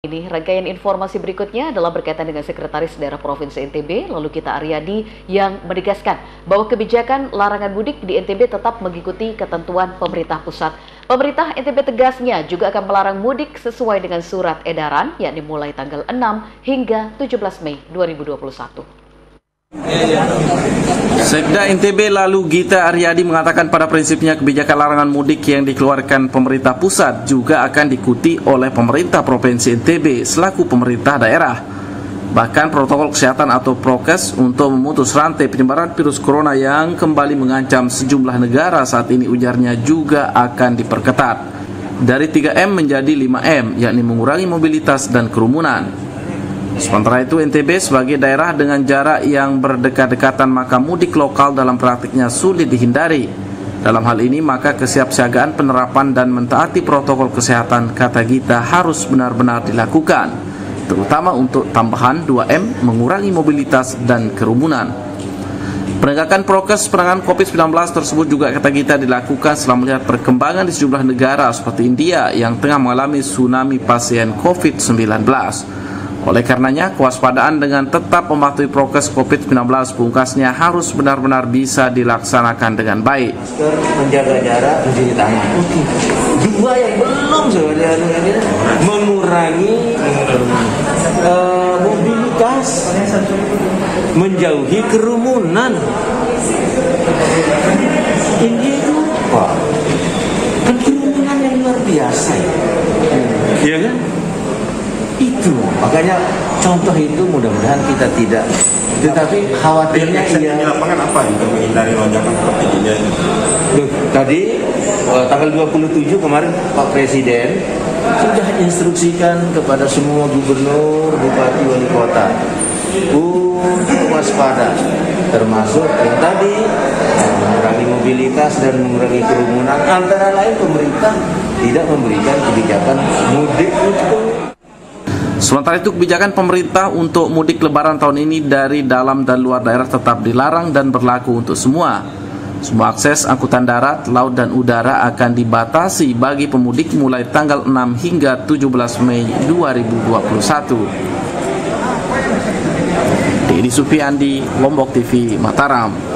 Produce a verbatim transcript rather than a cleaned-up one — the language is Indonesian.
Ini rangkaian informasi berikutnya adalah berkaitan dengan Sekretaris Daerah Provinsi N T B, lalu kita Aryadi yang menegaskan bahwa kebijakan larangan mudik di N T B tetap mengikuti ketentuan pemerintah pusat. Pemerintah N T B tegasnya juga akan melarang mudik sesuai dengan surat edaran, yakni mulai tanggal enam hingga tujuh belas Mei dua ribu dua puluh satu. Sekda N T B lalu Gita Aryadi mengatakan pada prinsipnya kebijakan larangan mudik yang dikeluarkan pemerintah pusat juga akan diikuti oleh pemerintah Provinsi N T B selaku pemerintah daerah. Bahkan protokol kesehatan atau prokes untuk memutus rantai penyebaran virus corona yang kembali mengancam sejumlah negara saat ini, ujarnya, juga akan diperketat dari tiga M menjadi lima M, yakni mengurangi mobilitas dan kerumunan. Sementara itu, N T B sebagai daerah dengan jarak yang berdekat-dekatan, maka mudik lokal dalam praktiknya sulit dihindari. Dalam hal ini, maka kesiapsiagaan penerapan dan mentaati protokol kesehatan, kata Gita, harus benar-benar dilakukan, terutama untuk tambahan dua M, mengurangi mobilitas dan kerumunan. Penegakan prokes penanganan COVID sembilan belas tersebut juga, kata Gita, dilakukan setelah melihat perkembangan di sejumlah negara seperti India yang tengah mengalami tsunami pasien COVID sembilan belas. Oleh karenanya, kewaspadaan dengan tetap mematuhi prokes COVID sembilan belas, pungkasnya, harus benar-benar bisa dilaksanakan dengan baik. Masker, menjaga jarak, mencuci tangan. Oke. Dua yang belum sebenarnya, mengurangi uh, mobilitas, menjauhi kerumunan. Ini apa? Kan kerumunan yang luar biasa, ya kan? Itu makanya contoh itu mudah-mudahan kita tidak, tetapi khawatirnya iya di lapangan apa untuk menghindari lonjakan seperti ini. Loh, tadi uh, tanggal dua puluh tujuh kemarin Pak Presiden sudah instruksikan kepada semua gubernur, bupati, wali kota untuk waspada, termasuk yang tadi mengurangi mobilitas dan mengurangi kerumunan. Antara lain pemerintah tidak memberikan kebijakan mudik itu. Sementara itu, kebijakan pemerintah untuk mudik lebaran tahun ini dari dalam dan luar daerah tetap dilarang dan berlaku untuk semua. Semua akses angkutan darat, laut, dan udara akan dibatasi bagi pemudik mulai tanggal enam hingga tujuh belas Mei dua ribu dua puluh satu. Dedy Sufiandi, Lombok T V, Mataram.